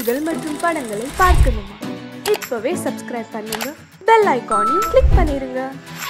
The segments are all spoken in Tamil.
நிகழ்ச்சிகள் மற்றும் படங்களை பார்க்கணுமா? இப்பவே சப்ஸ்கிரைப் பண்ணுங்க, பெல் ஐகானையும் கிளிக் பண்ணிருங்க.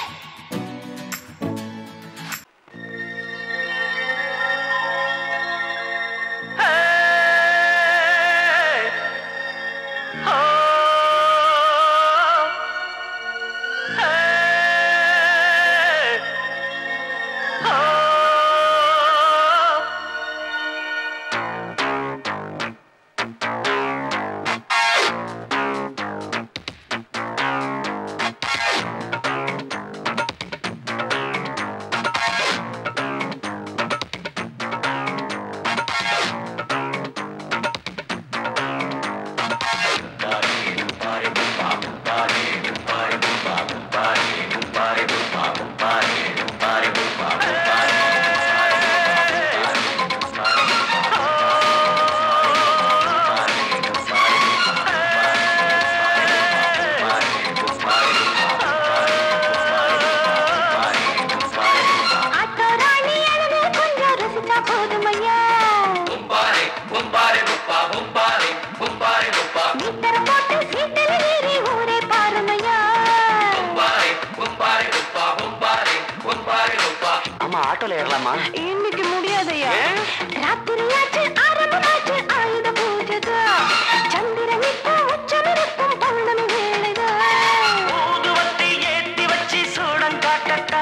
ஆட்டோல ஏறலாமா? இன்னைக்கு முடியாதையா? ராத்திரியாச்சு ஆரம்பமாச்சு ஆயுத பூஜைதா. சந்திரன் இப்போ உச்சமிருக்கும் பௌர்ணமி வேளைதா. ஊதுவத்தி ஏத்தி வச்சு சூடம் காட்டட்டா.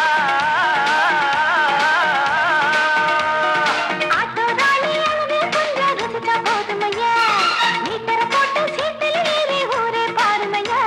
ஆட்டோ ராணி அழுது கொஞ்சம் ரசிச்சா போதுமையா. மீட்டர போட்டு சீட்டில் ஏறி ஊரே பாருமையா.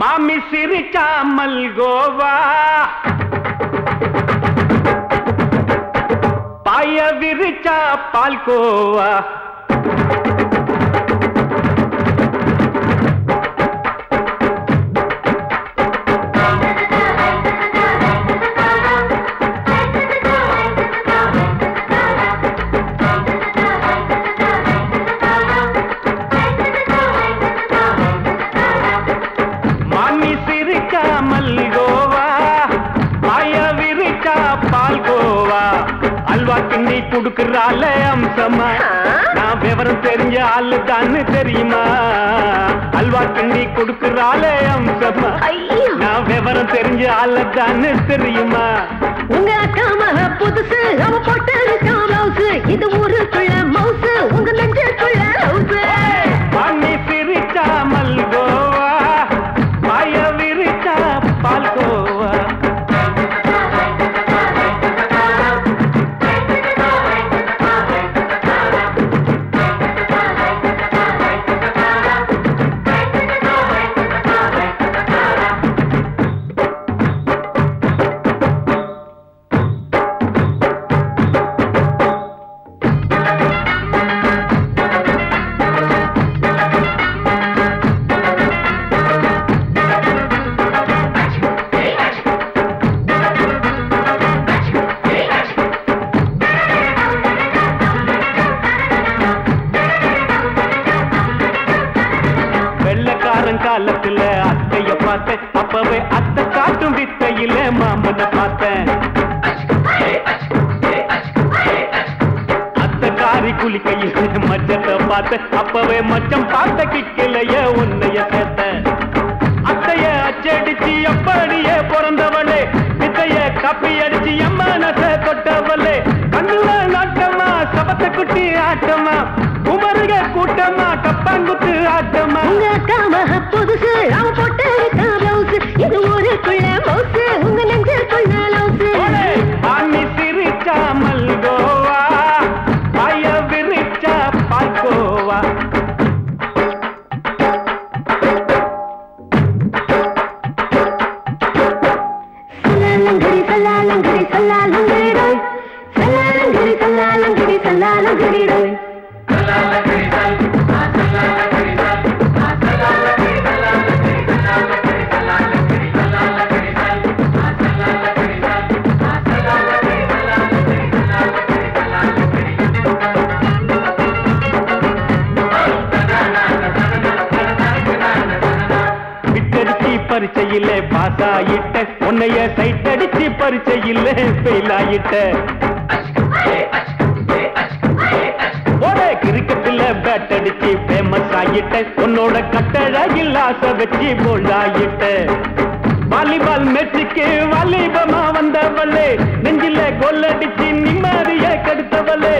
மாமி சிரிச்சா மல்கோவா பாய விரிச்சா பால்கோவா கிண்டி குடுக்கறால அம்சமா நான் விவரம் தெரிஞ்ச ஆளு தான்னு தெரியுமா அல்வா கிண்டி குடுக்கறால அம்சமா நான் விவரம் தெரிஞ்ச ஆளு தான்னு தெரியுமா உங்க அக்கா மக புதுசு அவ போட்டு பிளவுஸ் இது ஊருக்குள்ள மவுசு உங்க நெஞ்சுக்குள்ள ஹவுஸ் பண்ணி சிரிச்சா மல்கோவா பாய விரிச்சா பால்கோவா காலத்துல அத்தைய பார்த்தேன் அப்பவே அத்தை காட்டும் வித்தையில மாமனை பார்த்தேன் அத்தை காரி குளிக்கையில மச்சத்தை பார்த்தேன் அப்பவே மச்சம் பார்த்த கிக்கலைய உன்னைய சேர்த்தேன் அத்தைய அச்சடிச்சு அப்படியே பிறந்தவளே வித்தைய காப்பி அடிச்சு எம்மனச தொட்டவளே கண்ணுல நாட்டமா சபத்தை குட்டி ஆட்டமா குமருக கூட்டமா டப்பாங்குத்து ஆட்டமா உங்க அக்கா மக புதுசு அவ போட்டு பிளவுஸ் இது ஊருக்குள்ள மவுசு உங்க நெஞ்சுக்குள்ள லவுஸ் ஆனி சிரிச்சா மல்கோவா பாய விரிச்சா பால்கோவா சல்லாலங்கடி சல்லாலங்கடி சல்லாலங்கடி சல்லாலங்கடி சல்லாலங்கடி பரிச்சையில பாஸ் ஆயிட்ட உன்னைய சைட் அடிச்சு பரிச்சையில ஃபெயில் ஆயிட்ட ஒரே கிரிக்கெட்ல பேட் அடிச்சு ஃபேமஸ் ஆயிட்ட உன்னோட கட்டழகில் ஆசை வச்சு போல்ட் ஆயிட்ட வாலிபால் மேட்சுக்கு வாலிபமா வந்தவளே நெஞ்சில கோல் அடிச்சு நிம்மதிய கெடுத்தவளே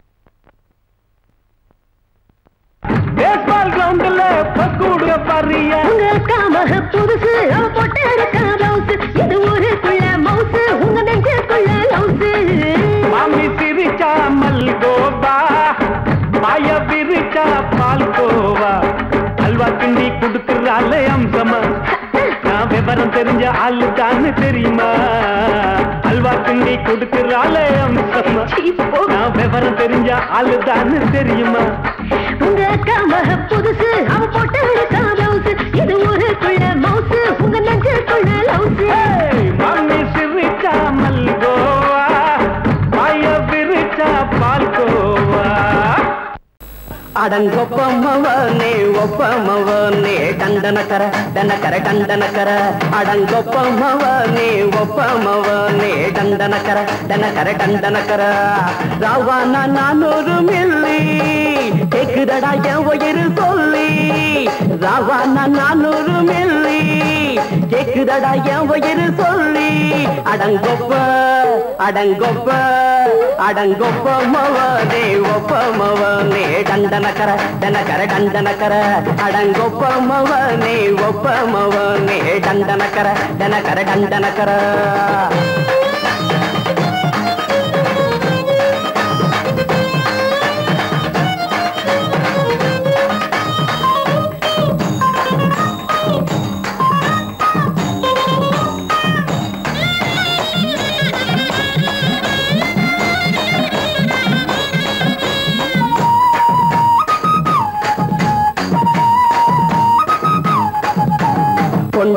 பேஸ்பால் கிரவுண்ட்ல பக்கூட பாரியா உங்க அக்கா மக புதுசு அவ போட்டு பிளவுஸ் இது ஊருக்குள்ள மவுசு உங்க நெஞ்சுக்குள்ள லவுஸ் மாமி சிரிச்சா மல்கோவா பாய விரிச்சா பால்கோவா அல்வா கிண்டி குடுக்கறால அம்சமா நான் விவரம் தெரிஞ்ச ஆளு தான்னு தெரியுமா அல்வா கிண்டி குடுக்கறால அம்சமா நான் விவரம் தெரிஞ்ச ஆளு தான்னு தெரியுமா உங்க அக்கா மக புதுசு அவ போட்டு பிளவுஸ் இது ஊருக்குள்ள மவுசு உங்க நெஞ்சுக்குள்ள லவுஸ் மாமி சிரிச்சா மல்கோவா பாய விரிச்சா பால்கோவா அடங்கொப்பமவனே ஒப்பமவனே டண்டனக்கர டனக்கர டண்டனக்கர அடங்கொப்பமவனே ஒப்பமவனே டண்டனக்கர டனக்கர டண்டனக்கர ராவானா 400 மில்லி கேக்குதடா என் உயிர் சொல்லி ராவானா 400 மில்லி கேக்குதடா என் உயிர் சொல்லி அடங்கொப்ப அடங்கொப்ப அடங்கொப்பமவனே ஒப்பமவனே டண்டனக்கர டனக்கர டண்டனக்கர அடங்கொப்பமவனே ஒப்பமவனே டண்டனக்கர டனக்கர டண்டனக்கர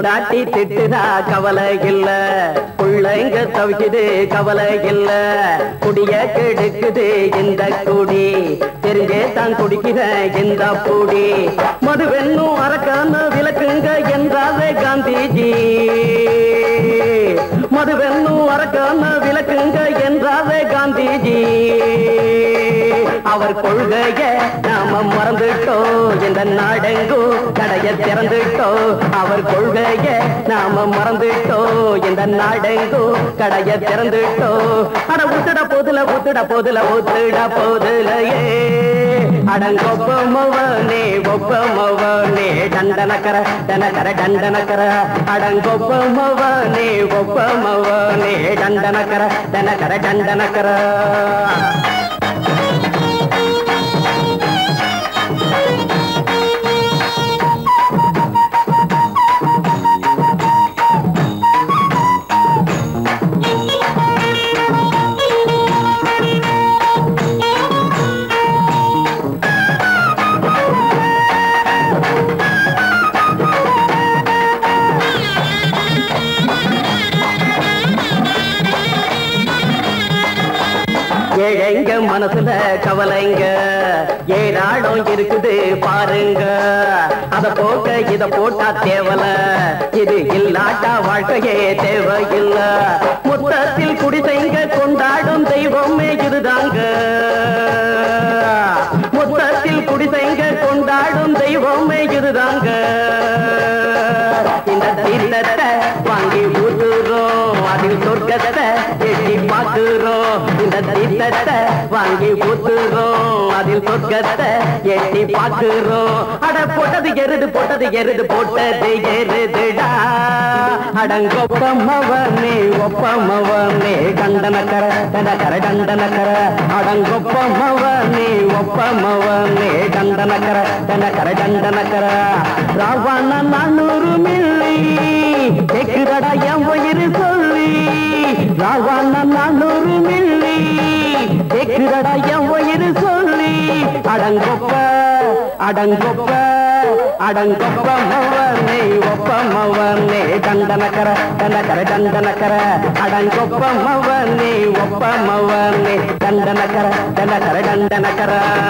பொண்டாட்டி திட்டுதா கவலை இல்ல, புள்ளைங்க தவிக்குது கவலை இல்ல, குடிய கெடுக்குது இந்த குடி, தெரிஞ்சே தான் குடிக்கிற இந்த பூடி, மதுவென்னும் அரக்கான விளக்குங்க என்றாரே காந்திஜி, மதுவென்னும் அரக்கான விளக்குங்க என்றாரே காந்திஜி. அவர் கொள்கைய நாம மறந்துட்டோம், இந்த நாடெங்கும் கடைய திறந்துட்டோம். அவர் கொள்கைய நாம மறந்துட்டோம், இந்த நாடெங்கும் கடைய திறந்துட்டோம். அட ஊத்துட போதுல ஊத்துட போதுல ஊத்துட போதுலையே, அடங்கொப்பமவனே ஒப்பமவனே டண்டனக்கர டனக்கர டண்டனக்கர, அடங்கொப்பமவனே ஒப்பமவனே டண்டனக்கர டனக்கர டண்டனக்கர. ஏழைங்க மனசுல கவலைங்க ஏராளம் இருக்குது பாருங்க, அத போக்க இத போட்டா தேவல, இது இல்லாட்டா வாழ்க்கையே தேவையில்ல. மொத்தத்தில் குடிசைங்க கொண்டாடும் தெய்வமே இதுதாங்க, மொத்தத்தில் குடிசைங்க கொண்டாடும் தெய்வமே இதுதாங்க. இந்த தீர்த்தத்தை வாங்கி ஊத்துறோம், அதில் சொர்க்கத்தை எட்டி பார்க்கிறோம். இந்த தீர்த்தத்தை வாங்கி ஊத்துறோம், அதில் சொர்க்கத்தை எட்டி பார்க்கிறோம். அட போட்டது எருது போட்டது எருது போட்டது எருதுடா, அடங்கொப்பமவனே ஒப்பமவனே டண்டனக்கர டனக்கர டண்டனக்கர, அடங்கொப்பமவனே ஒப்பமவனே டண்டனக்கர டனக்கர டண்டனக்கர. ராவண 400 மில்லி கேக்குறடா என் உயிர் சொல்லி, ராவண 400 மில்லி கேக்குறடா என் உயிர் சொல்லி, அடங்கொப்ப அடங்கொப்ப அடங்கொப்பமவனே ஒப்பமவனே டண்டனக்கர டனக்கர டண்டனக்கர, அடங்கொப்பமவனே ஒப்பமவனே டண்டனக்கர டனக்கர டண்டனக்கர.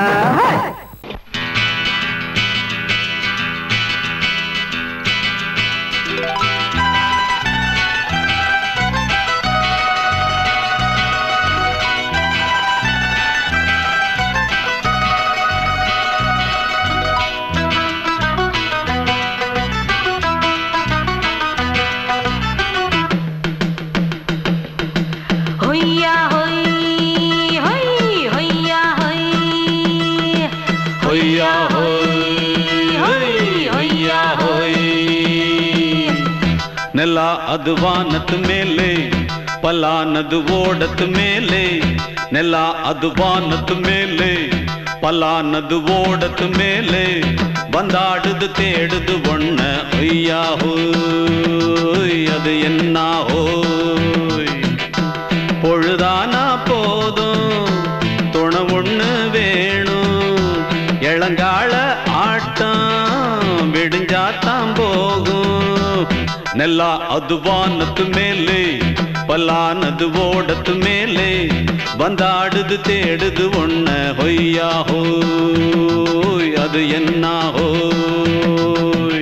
ನೆಲ ಅದು ವಾನದ ಮೇಲೆ ಪಲಾನದು ಓಡದ ಮೇಲೆ, ನೆಲ ಅದು ವಾನದ ಮೇಲೆ ಪಲಾನದು ಓಡದ ಮೇಲೆ, ಬಂದಾಡುದು தேடுது ஒண்ண ஒய்யா ஹோய் அது என்ன ஹோய். பொழுதானா போதும் துணை ஒண்ணு வேணும், இளங்கால ஆட்டம் விடிஞ்சாத்தான் போகும். ನೆಲ ಅದು ವಾನದ ಮೇಲೆ ಪಲಾನದು ಓಡದ ಮೇಲೆ, ಬಂದಾಡುದು தேடுது ஒண்ண ஒய்யா ஹோய் அது என்ன ஹோய்.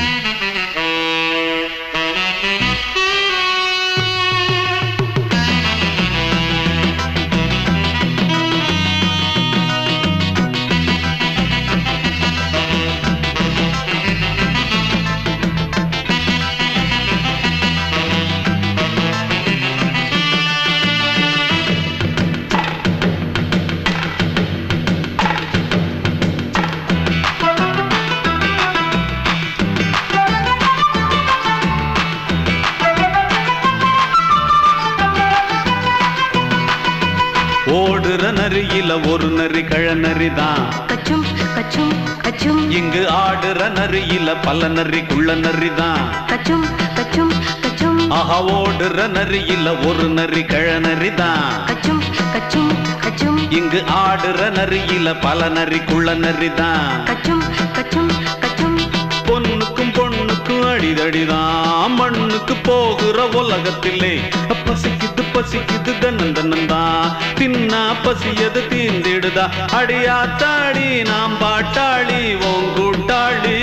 ஓடுற நரியில ஒரு நரி கழநரிதான், கச்சும் கச்சும் கச்சும். இங்கு ஆடுற நரியில பல நரி குள்ள நரிதான், கச்சும் கச்சும் கச்சும். ஆஹா ஓடுற நரியில ஒரு நரி கழநரிதான், கச்சும் கச்சும் கச்சும். இங்கு ஆடுற நரியில பல நரி குள்ள நரிதான். கச்சும் கச்சும் கச்சும். பொண்ணுக்கும் பொண்ணுக்கும் அடி அடிதடிதான் மண்ணுக்கு போகிற உலகத்திலே பசிக்குது பசிக்குது தன்னந்தன்னந்தான் தின்னா பசியது தீந்திடுதா அடியாத்தாடி நாம் பாட்டாளி ஓங்கூட்டாளி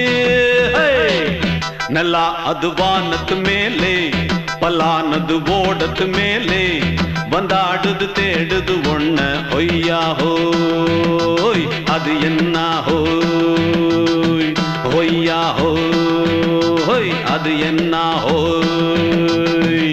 நல்லா அது வானத்து மேலே பலானது ஓடத்து மேலே வந்தாடுது தேடுது ஒண்ண ஒய்யா ஹோய் அது என்ன ஹோய் ஒய்யா ஹோய் அது என்ன ஹோய்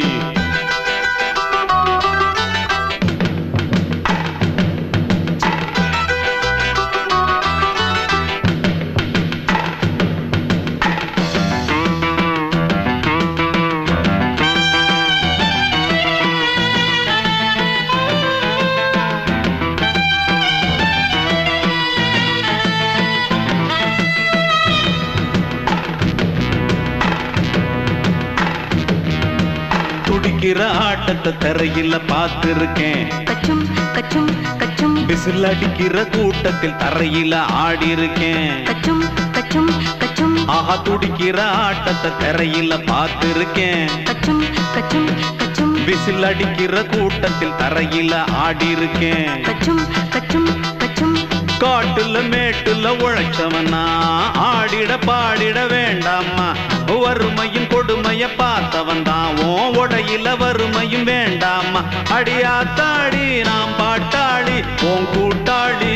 துடிக்கிற ஆட்டத்தை தரையில பார்த்திருக்கேன் கச்சும் கச்சும் கச்சும் விசில் அடிக்கிற கூட்டத்தில் தரையில ஆடி இருக்கேன் கச்சும் கச்சும் கச்சும் ஆஹா துடிக்கிற ஆட்டத்தை தரையில பார்த்திருக்கேன் கச்சும் கச்சும் கச்சும் விசில் அடிக்கிற கூட்டத்தில் தரையில ஆடி இருக்கேன் கச்சும் கச்சும் கச்சும் காட்டுல மேட்டுல உழைச்சவனா ஆடிட பாடிட வேண்டாமா வறுமையும் கொடுமைய பார்த்தவன் தான் உடையில வறுமையும் வேண்டாமா அடியாத்தாடி நாம் பாட்டாளி ஓன் கூட்டாளி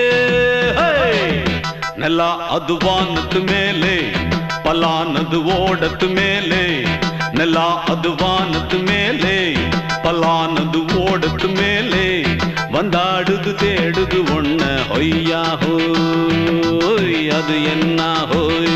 நல்லா அது வானத்து மேலே பலானது ஓடத்து மேலே நல்லா அது வானத்து மேலே பலானது ஓடத்து மேலே வந்தாடுது தேடுது ஒண்ண ஒய்யா ஹோய் அது என்ன ஹோய்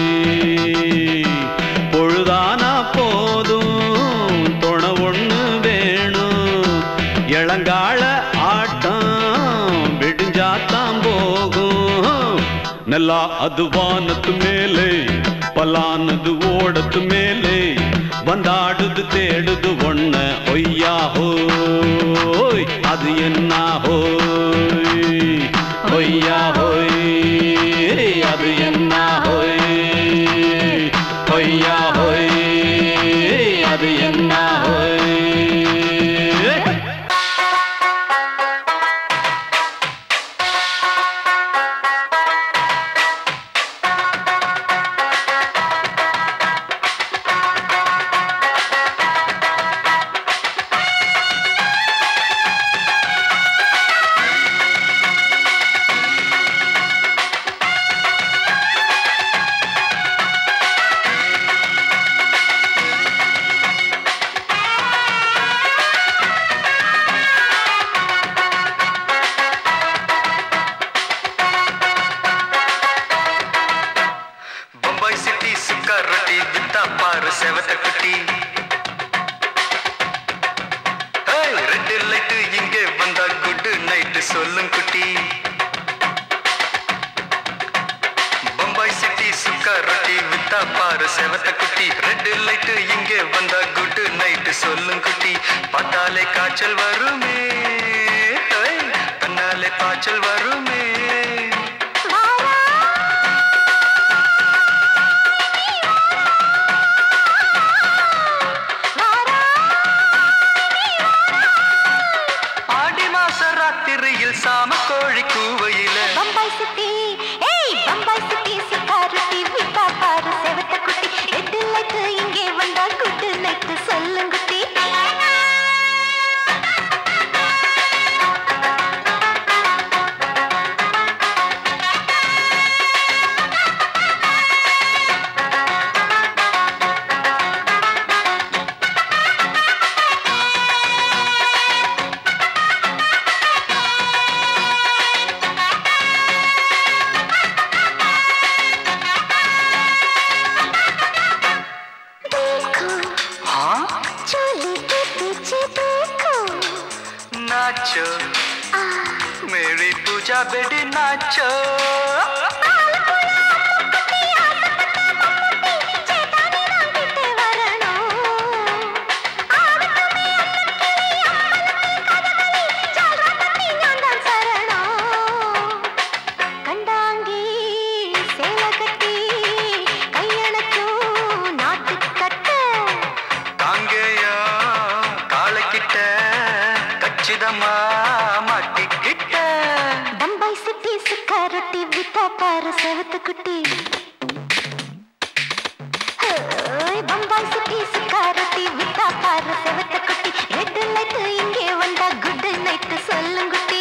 பொழுதானா போதும் துணை ஒண்ணு வேணும் இளங்கால ஆட்டம் விடிஞ்சாத்தான் போகும் நல்லா அது வானத்து மேலே பலானது ஓடத்து மேலே வந்தாடுது தேடுது ஒண்ண ஒய்யா ஹோய் அது என்ன ஹோய் ஒய்யா ஹோய் அது என்ன ஹோய் ஒய்யா ஹோய் அது என்ன ஹோய் சொல்லும் குட்டி பம்பாய் சிட்டி சுக்கா ரொட்டி வித்தா பாரு செவத்த குட்டி ரெட் லைட் இங்கே வந்தா குட் நைட் சொல்லும் குட்டி பார்த்தாலே காய்ச்சல் வருமே தன்னாலே பாய்ச்சல் வருமே சாம கோழி கூவையில பம்பாய் சிட்டி பம்பாய் சிட்டி சிக்காரட்டி விட்டா பாரு செவத்த குட்டி ரெட் லைட் இங்கே வந்தா குட் நைட் சொல்லும் குட்டி नाचो मेरी पूजा बेटी नाचो கண்டாங்கி சேல கட்டி கையணக்கும் இதமா மாட்டிக்கிட்ட பம்பாய் சிட்டி சுக்கா ரொட்டி வித்தா பாரு செவத்து குட்டி பம்பாய் சிட்டி சுக்கா ரொட்டி வித்தா பாரு செவத்து குட்டி ரெட் லைட் இங்கே வந்தா குட் நைட் சொல்லுங்குட்டி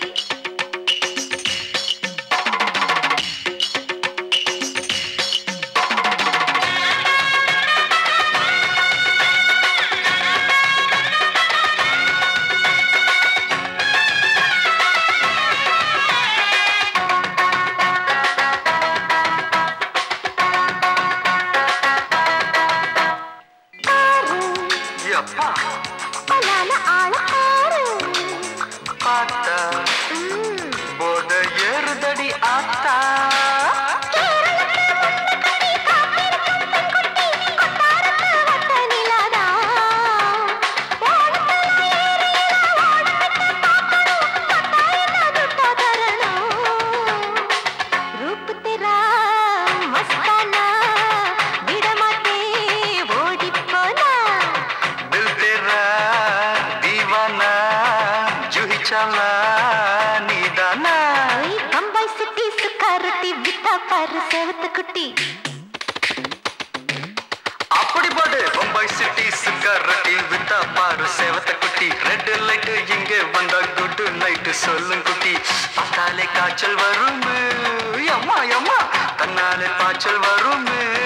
அப்படி போடு பம்பாய் சிட்டி சுக்கா ரொட்டி வித்தா பாரு சேவத்த குட்டி ரெட் லைட் இங்கே வந்தா குட் நைட் சொல்லும் குட்டி பார்த்தாலே காய்ச்சல் வரும் அம்மா அம்மா தன்னாலே பாய்ச்சல் வரும்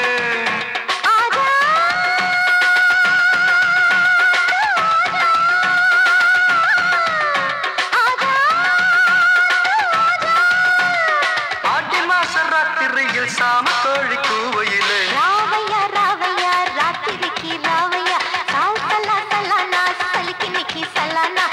ஆடி மாச ராத்திரியில் சாம கோழி கூவையிலே ராவையா ராவையா ராத்திரிக்கு ராவையா சால் சலா சலானா சலிக்கு நிக்கி சலானா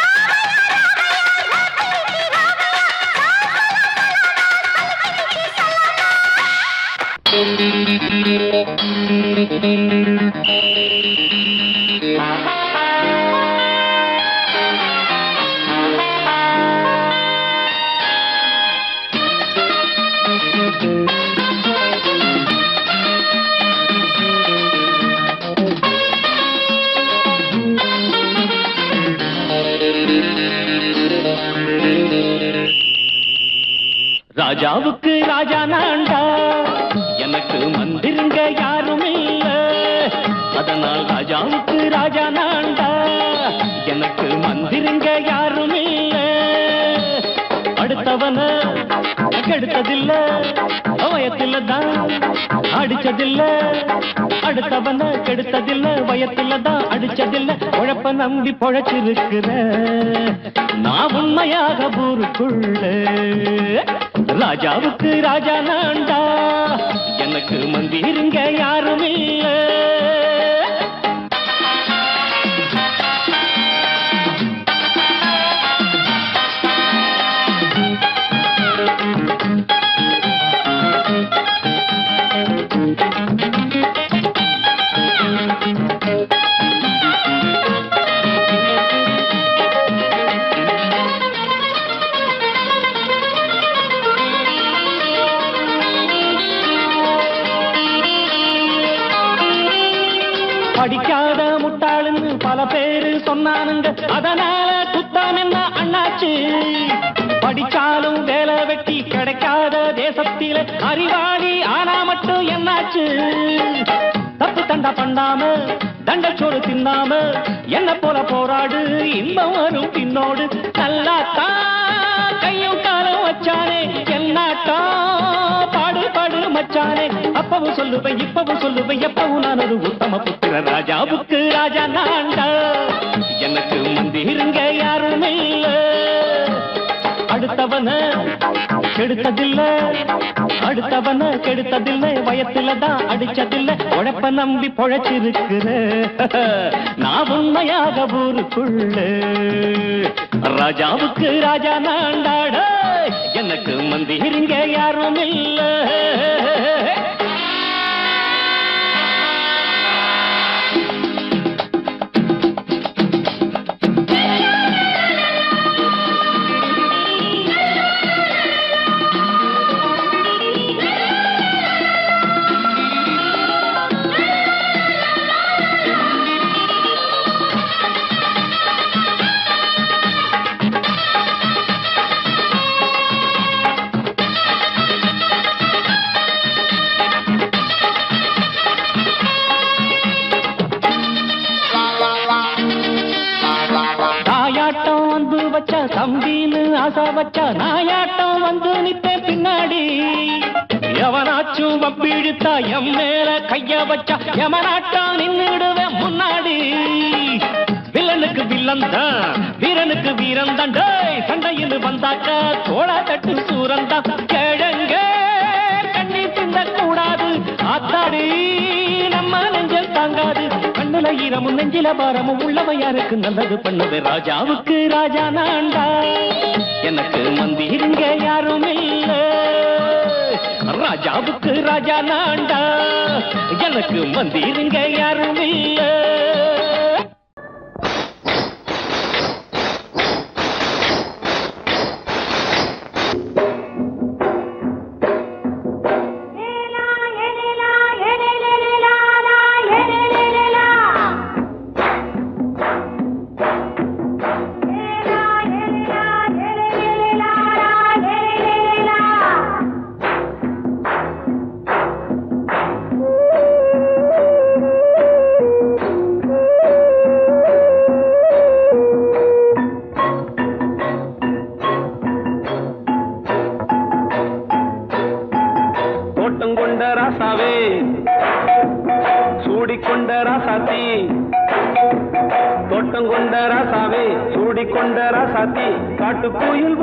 ராஜாவுக்கு ராஜா நான்டா எனக்கு மந்திருங்க யாரும் இல்ல அதனால் ராஜாவுக்கு ராஜா நான்டா எனக்கு மந்திருங்க யாரும் இல்ல அடுத்தவன கெடுத்ததில்ல வயத்தில தான் அடிச்சதில்ல அடுத்தவன கெடுத்ததில்ல வயத்தில தான் அடிச்சதில்ல உழப்ப நம்பி பொழைச்சிருக்கிற நான் உண்மையாக ஊருக்குள்ள ராஜாவுக்கு ராஜா நான்டா எனக்கு மந்திருங்க யாரும் இல்ல படிக்காத முட்டாளுன்னு பல பேரு சொன்னானுங்க அதனால குத்தம் என்ன அண்ணாச்சு படிச்சாலும் வேலை வெட்டி கிடைக்காத தேசத்தில அறிவாளி ஆனா மட்டும் என்னாச்சு தப்பு தண்டா பண்ணாம தண்டச்சோறு தின்னாம என்ன போல போராடு இன்பம் வரும் பின்னோடு நல்லாத்தான் கையும் காலம் வச்சானே என்னாட்டா பாடு பாடு மச்சானே அப்பவும் சொல்லுவேன் இப்பவும் சொல்லுவேன் எப்பவும் நான் ஒரு உத்தம புத்திர ராஜாவுக்கு ராஜா நான்டா எனக்கு மந்திருங்க யாரும் இல்ல அடுத்தவன கெடுத்ததில்ல அடுத்தவன கெடுத்ததில்லை வயத்துல தான் அடிச்சதில்லை உழைப்ப நம்பி பொழைச்சிருக்கிற நான் உண்மையாக ஊருக்குள்ள ராஜாவுக்கு ராஜா நான்டாட எனக்கு மந்திருங்க யாரும் இல்ல வச்சா தம்பின்னு ஆசா வச்சா நாயாட்டம் வந்து நித்தேன் பின்னாடி. எவனாச்சும் வப்பிழுத்தா எம் மேல கைய வச்சா எமனாட்டம் நின்னுடுவேன் முன்னாடி. வில்லனுக்கு வில்லன் தான், வீரனுக்கு வீரன் தான். சண்டையில் வந்தாக்கா தோளா தட்டு சூரன் தான். கிழங்க கண்ணி தின்ன கூடாது ஆத்தாடி, நம்ம நெஞ்சல் தாங்காது. கண்ணுல ஈரமும் நெஞ்சில பாரமும் உள்ளவன் யாருக்கு நல்லது பண்ணது. ராஜாவுக்கு ராஜா நான்டா, எனக்கு மந்திருங்க யாரும் இல்ல. ராஜாவுக்கு ராஜா நான்டா, எனக்கு மந்திருங்க யாரும் இல்ல. காட்டுக்குயில்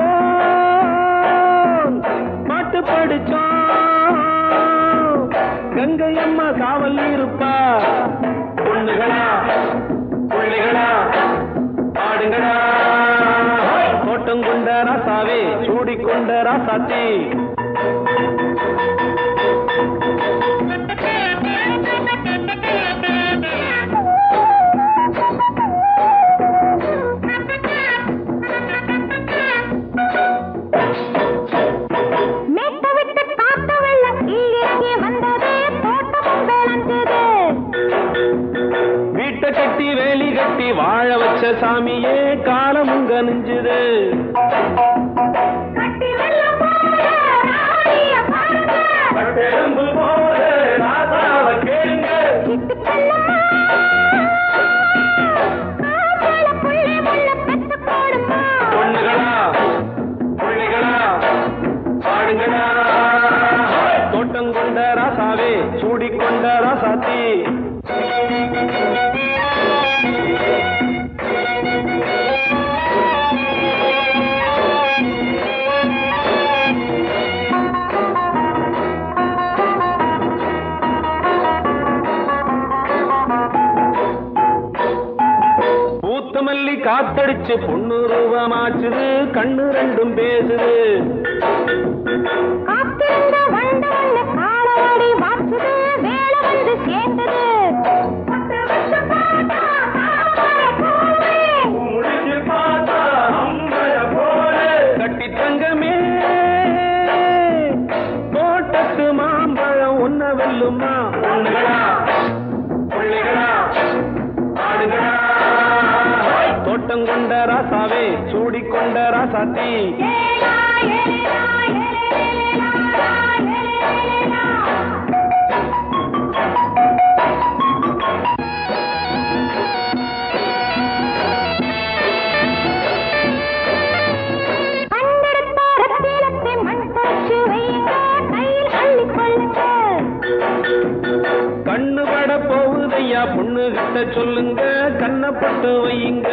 பாட்டு படிச்சோம், கங்கை அம்மா காவல் இருப்பா. பொண்ணுகளா பிள்ளைகளா ஆடுங்களா, தோட்டம் கொண்ட ராசாவே சூடிக்கொண்ட ராசாத்தி. வாழ வச்ச சாமியே காலமுங்க நெஞ்சுது. பொண்ணுகளா பிள்ளைகளா ஆடுங்களா, தோட்டம் கொண்ட ராசாவே சூடிக்கொண்ட ராசாத்தி. காத்தடிச்சு பொண்ணு ரூபமாச்சுது, கண்ணு ரெண்டும் பேசுது. கட்டி தங்கமே தோட்டத்து மாம்பழம் ஒன்ன வெல்லுமா. பொண்ணுகளா பிள்ளைகளா ஆடுகளா, தோட்டம் கொண்ட ராசாவே சூடிக்கொண்ட ராசாத்தி. கண்ணு பட போகுதையா பொண்ணு கிட்ட சொல்லுங்க, கண்ணப்பட்டு வையுங்க.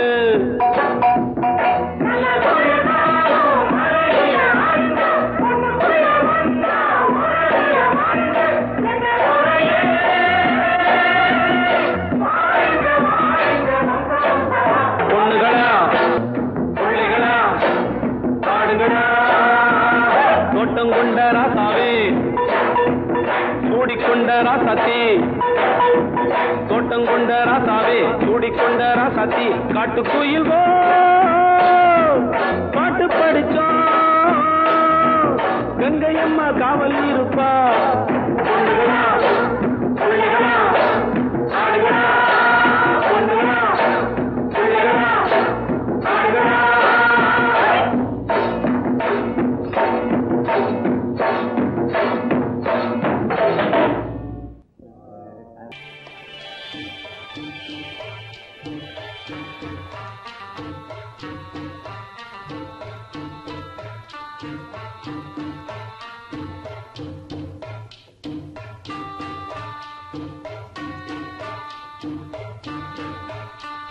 பொண்ணுகளா பிள்ளைகளா ஆடுங்களா, தோட்டம் கொண்ட ராசாவே சூடிக்கொண்ட ராசாத்தி. தோட்டம் கொண்ட ராசாவே சூடிக்கொண்ட ராசாத்தி. காட்டுக்குயில் பாட்டு படிச்சோம், கங்கை அம்மா காவல் இருப்பா. பொண்ணுகளா பிள்ளைகளா ஆடுகளா, பொண்ணுகளா பிள்ளைகளா ஆடுகளா.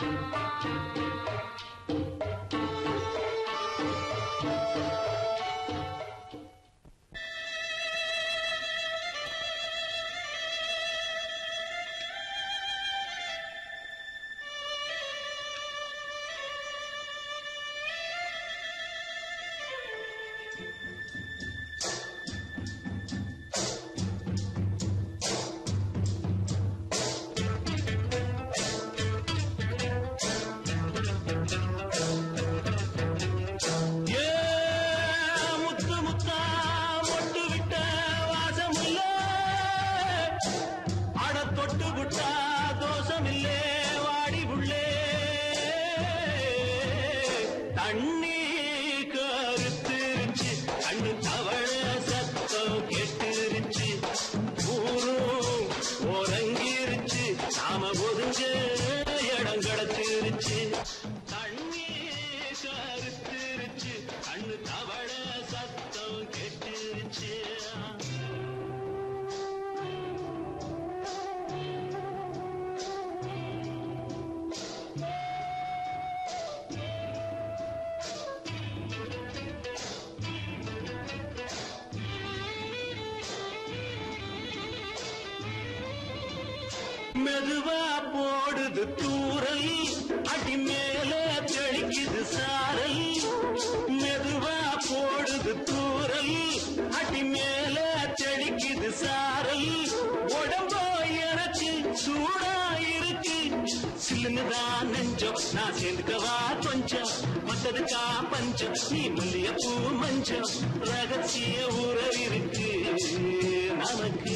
மெதுவா போடுது தூரல் அடி மேல தெளிக்குது சாரல் மெதுவா போடுது தூரல் அடி மேல தெளிக்குது சாரல் உடம்போ எனக்கு சூடா இருக்கு சில்லுன்னுதான் நெஞ்சம் நான் சேர்ந்துக்கவா கொஞ்சம் மத்ததுக்கா பஞ்சம் நீ மல்லிய பூ மஞ்சம் ரகசிய உறவு இருக்கு நமக்கு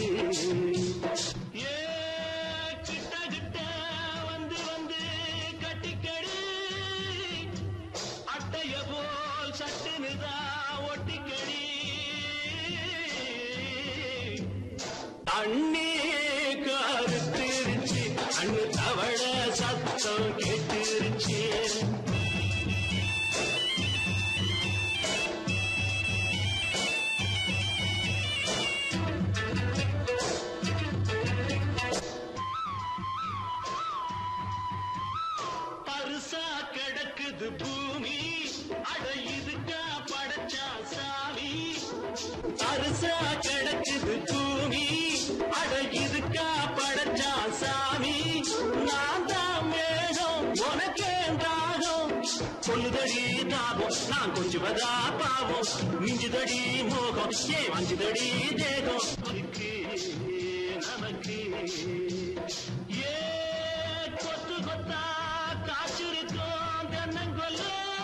அண்ணே கருத்திருச்சு அண்ணு தவள சத்தம் கேட்டுருச்சு பருசா கிடக்குது பூமி அட இதுக்கா படைச்சா சாமி பருசா கிடக்குது பூமி அட இதுக்கா படைச்சா சாமி நான் தான் மேகம் உனக்கேன் தாகம் சொல்லுதடி தாபம் நான் கொஞ்சுவதா பாவம் மிஞ்சுதடி மோகம் ஏ வஞ்சுதடி தேகம் நமக்கு ஏ கொத்து கொத்தா காய்ச்சிருக்கோம் தென்னங்கொல்ல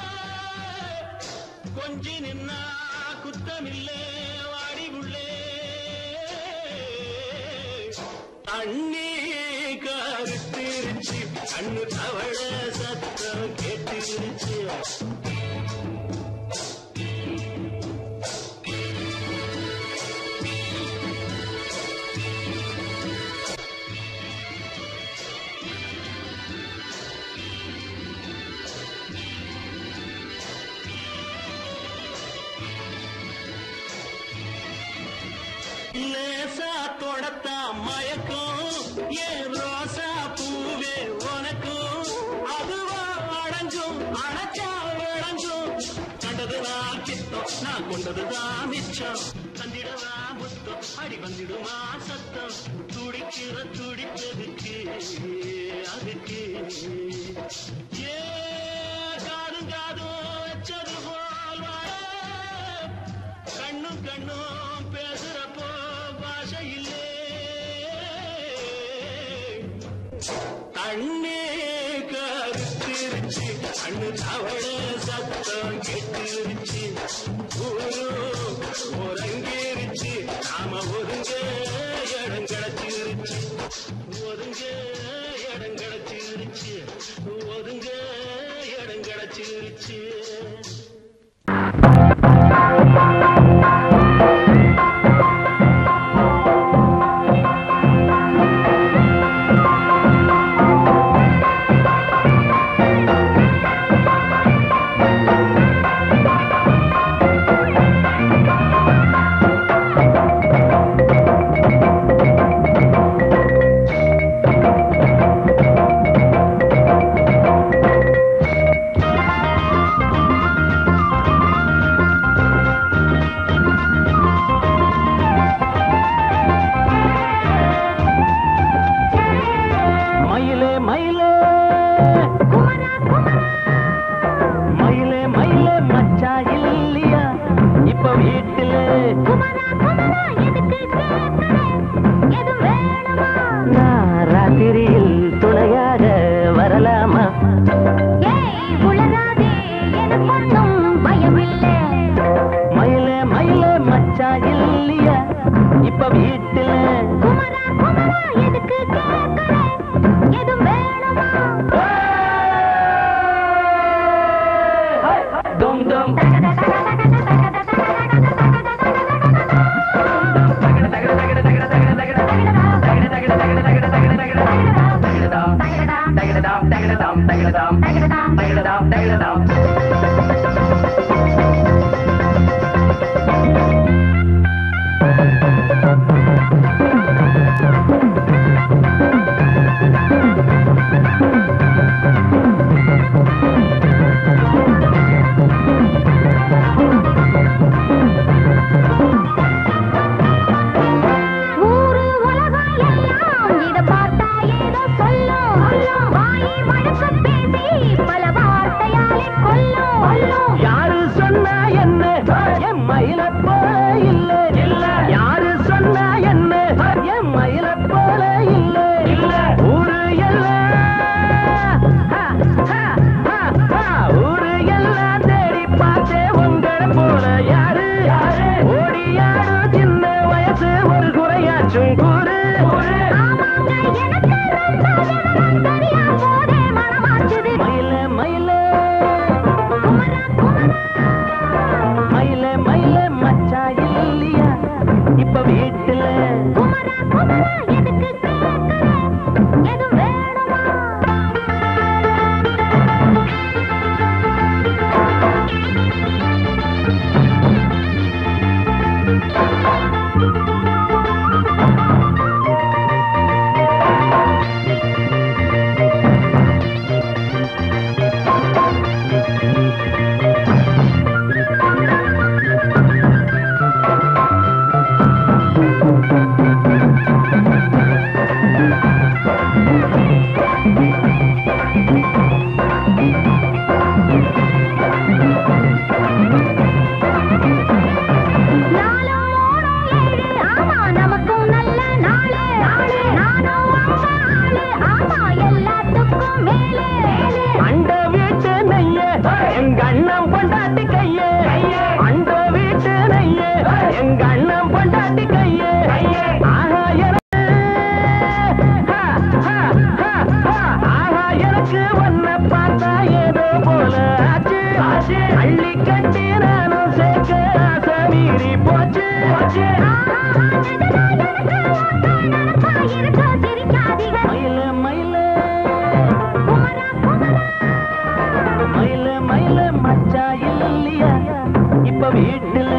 கொஞ்சி நின்னா குத்தமில்லே வாடி உள்ளே அண்ணே கருத்திருச்சு அண்ணு தவள சத்தம் கேட்டுருச்சு லேசா தொடத்தா மயக்கும் ஏன் ரோசா பூவே உனக்கும் அதுவா அடங்கும் அணைச்சா விளங்கும் கண்டதுதான் கித்தம் நான் கொண்டதுதான் மிச்சம் தந்திடவா முத்தம் அடி வந்திடுமா சத்தம் துடிக்கிற துடிப்பதுக்கு அதுக்கு ஏ காதும் காதும் வச்சது போல் கண்ணும் கண்ணும் பேசுறப்போ பாஷை இல்லே அண்ணே கருத்திருச்சு அண்ணு தவள சத்தம் கெட்டுருச்சு ஒருங்கிருச்சு நாம ஒருங்க இடம் கிடைச்சிருச்சு ஒருங்க இடம் கிடைச்சிருச்சு ஒருங்க இடம் கிடைச்சிருச்சு உளராதே எனக்கொன்னும் பயமில்லை. மயிலே மயிலே மச்சா இல்லையா இப்ப வீட்டுல? குமரா குமரா எதுக்கு கேட்கற? எது வேணுமா? டும் டும் ஊரு உலகம் எல்லாம் இத பார்த்தா ஏதோ சொல்லும். வாயை வழக்க பேசி பல வார்த்தையாலே கொல்லும். யாரு சொன்னா என்ன என் மயில போல இல்ல இல்ல. யாரு சொன்னா என்ன என் மயில போல இல்ல இல்ல. ஊரு எல்லாம் ஊரு எல்லாம் தேடி பார்த்தே உங்களை போல யாரு ஓடியாரு சின்ன வயசு ஒரு குறையாச்சும் கூறு. ஆமாங்க எனக்கு ரொம்ப விவரம் தெரியா போதே மனமாச்சுது. மயில மயில குமரா குமரா மயில மயில மச்சா இல்லையா இப்ப வீட்டுல? குமரா குமரா எதுக்கு கேட்கற? எது வேணுமா? நாலும் மூணும் ஏழு, ஆமா நமக்கும் நல்ல நாளு. நானும் அம்மா ஆளு, ஆமா எல்லாத்துக்கும் மேலே. அண்ட வீட்டு நெய்ய எங்க அண்ணன் பொண்டாட்டி கைய. அண்ட வீட்டு நெய்ய எங்க அண்ணன் பொண்டாட்டி கைய. ஆஹா எனக்கு ஆஹா எனக்கு உன்னை பார்த்தா ஏதோ போல ஆச்சு. அள்ளி கட்டி நானும் சேர்க்க ஆசை மீறி போச்சு. மயில மயில மயில மயில மச்சா இல்லையா இப்ப வீட்டுல?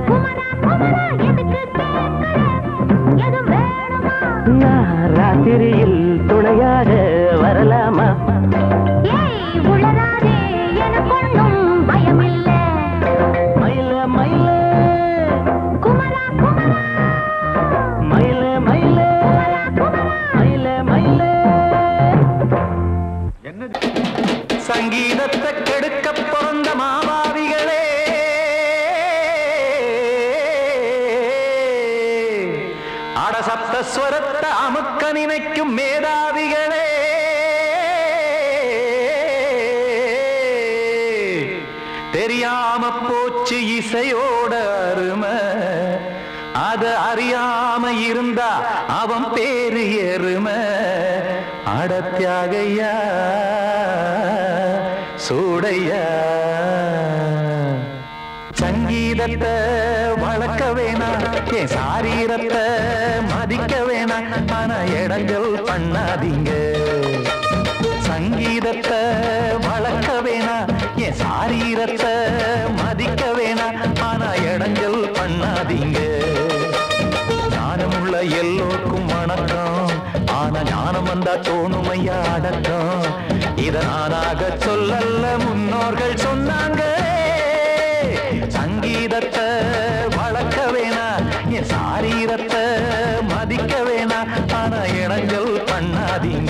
நான் ராத்திரியில் துணையாக வரலாமா? மயில மயில மயில மயில மயில மயில சங்கீதத்தை கெடுக்க பிறந்த மாபாவிகளே, அடசப்த ஸ்வரத்தை அமுக்க நினைக்கும் மேதாவிகளே, தெரியாம போச்சு இசையோட அருமை. அத அறியாம இருந்தா அவன் பேரு எருமை. அடத்தியாகையா சூடையா சங்கீதத்தை வளர்க்க வேணாம், என் சாரீரத்தை மதிக்க வேணாம். ஆனா இடங்கள் பண்ணாதீங்க. சங்கீதத்தை வளர்க்க வேணாம், என் சாரீரத்தை மதிக்க வேணாம். ஆனா இடங்கள் பண்ணாதீங்க. ஞானமுள்ள எல்லோருக்கும் வணக்கம், ஆனா ஞானம் வந்தா தோணுமையா அடக்கம். இத நானாக சொல்லல்ல, முன்னோர்கள் சொன்னாங்க. சங்கீதத்தை வளர்க்க வேணா, என் சாரீரத்தை மதிக்க வேணா. ஆனா இடங்கள் பண்ணாதீங்க.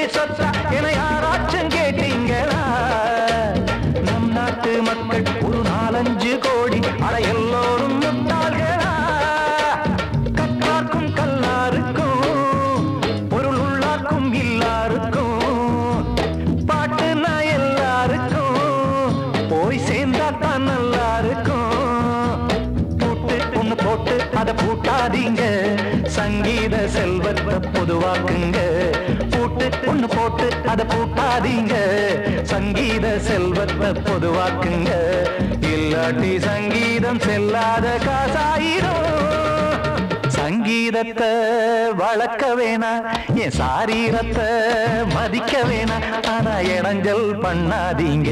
சொத்தா என யாராச்சும் கேட்டீங்களா? நம் நாட்டு மக்கள் ஒரு 4-5 கோடி, அட எல்லோரும் முட்டாள்களா? கற்றார்க்கும் கல்லாருக்கும் பொருள் உள்ளார்க்கும் இல்லாருக்கும் பாட்டுனா எல்லாருக்கும் போய் சேர்ந்தா தான் நல்லா இருக்கும். பூட்டு ஒண்ணு போட்டு அதை பூட்டாதீங்க, சங்கீத செல்வத்தை பொதுவாக்குங்க. பூட்டு ஒண்ணு போட்டு அதை பூட்டாதீங்க, சங்கீத செல்வத்தை பொதுவாக்குங்க. இல்லாட்டி சங்கீதம் செல்லாத காசாயிரும். சங்கீதத்தை வளர்க்க வேணா, என் சாரீரத்தை மதிக்க வேணா, ஆனா இடைஞ்சல் பண்ணாதீங்க.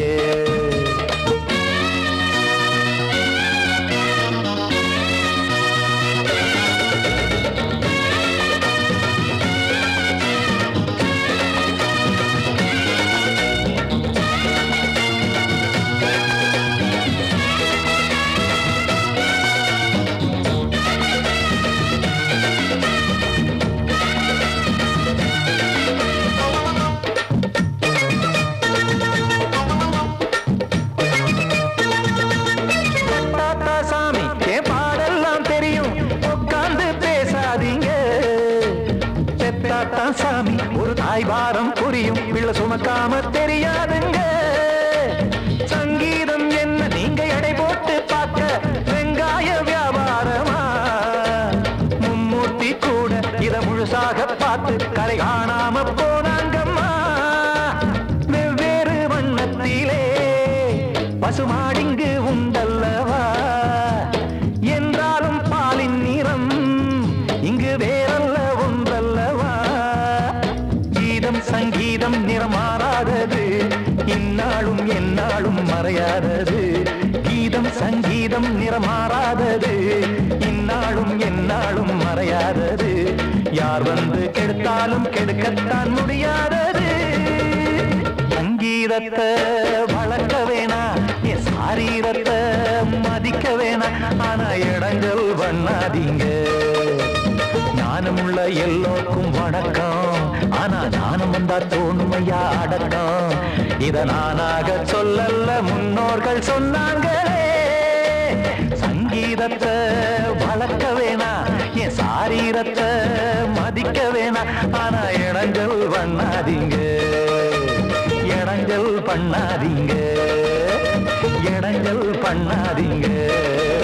சாமி ஒரு தாய் வாரம் புரியும், பிள்ளை சுமக்காம தெரியாதுங்க. சங்கீதம் என்ன நீங்க எடை போட்டு பார்க்க வெங்காய வியாபாரமா? மும்மூர்த்தி கூட இத முழுசாக பார்த்து கரை காணாம போனாங்கம்மா. வெவ்வேறு வண்ணத்திலே பசுமாடிங்கு உண்டல்லவா? என்றாலும் பாலின் நிறம் இங்கு வேறல்ல ஒன்றல்லவா? சங்கீதம் நிறமாறாதது, இந்நாளும் எந்நாளும் மறையாதது. கீதம் சங்கீதம் நிறமாறாதது, இந்நாளும் எந்நாளும் மறையாதது. யார் வந்து கெடுத்தாலும் கெடுக்கத்தான் முடியாதது. சங்கீதத்தை வளர்க்க வேணா, என் சாரீரத்தை மதிக்க வேணா, ஆனா இடைஞ்சல் பண்ணாதீங்க. ஞானமுள்ள எல்லோருக்கும் வணக்கம், ஆனா ஞானம் வந்தா தோணுமையா அடக்கம். இத நானாக சொல்லல்ல, முன்னோர்கள் சொன்னாங்களே. சங்கீதத்தை வளர்க்க வேணா, என் சாரீரத்தை மதிக்க வேணா, ஆனா இடைஞ்சல் பண்ணாதீங்க. இடைஞ்சல் பண்ணாதீங்க, இடைஞ்சல் பண்ணாதீங்க.